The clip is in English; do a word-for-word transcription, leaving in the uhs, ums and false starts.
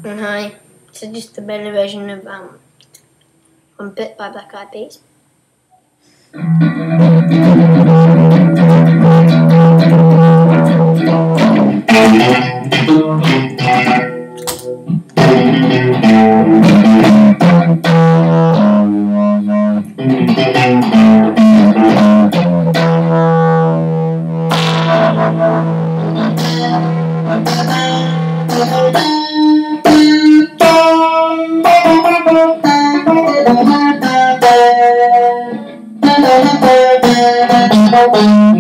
And hi, this is just a better version of um, I'm Bit by Black Eyed Peas. Thank you.